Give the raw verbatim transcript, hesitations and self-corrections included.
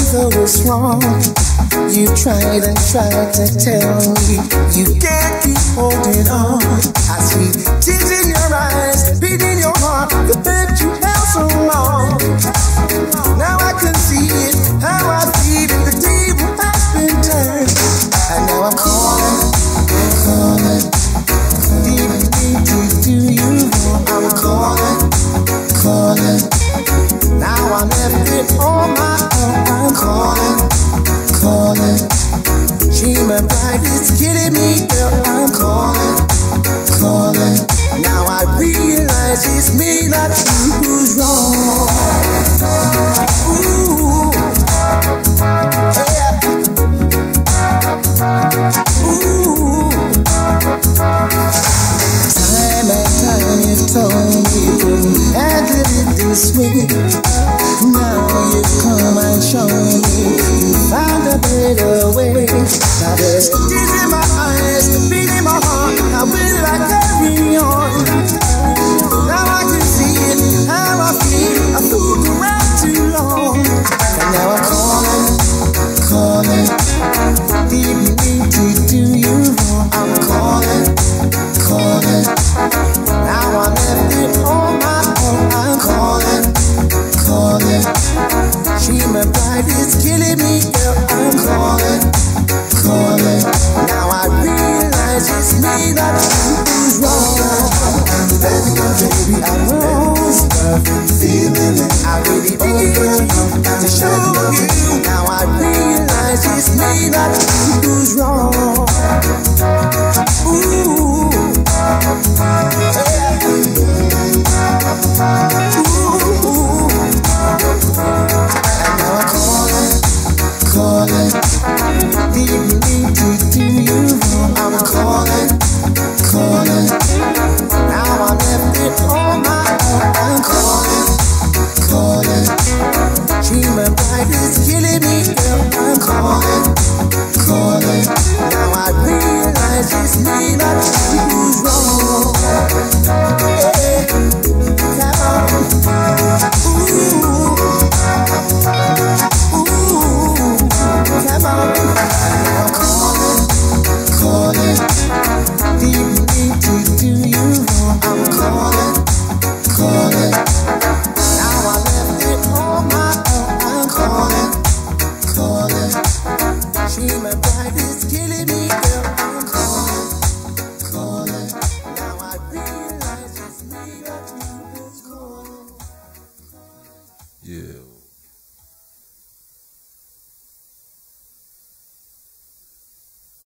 though it's wrong. You tried and tried to tell me you can't keep holding on. I see tears in your eyes, beating your heart, the hurt you held so long. Now I can see it, how I feel it, the table has been turned. And now I'm calling, calling, deep, deep, deep, do you know I'm calling, calling. Now I left it on my own, I'm calling, calling. Dreamer pride is killing me, girl, I'm calling, calling. Now I realize it's me, not you, who's wrong. Ooh, yeah. Ooh. Time and time you told me you couldn't handle it this way. Now you come and show me you found a better way. Now there's tears in my eyes, beat in my heart. How will I carry on? Now I can see it, how I feel. I fooled around too long. And now I'm calling, calling. Deep, deep, deep, do you know I'm calling, calling. Now I left it on my own. I'm calling, calling. Dreamer pride is killing me, girl. I'm calling, calling. Now I realize it's me, not you, who's wrong. Baby, baby, I'm wrong. Feeling it, I really need you to show you. Now I realize it's me, not you, who's wrong. Ooh, yeah. Ooh. And now I'm calling, calling. Deep, deep, deep, do you know I'm calling, calling. Now I left it on my own. I'm calling, calling. Dreamer pride is killing me, girl. I'm calling, calling. Now I realize it's me, not you, who's wrong. Yeah, come on. Ooh, ooh, come on. I'm calling, calling. Deep, deep, deep, do you know I'm calling, calling. Now I left it on my own. I'm calling, calling. Dreaming.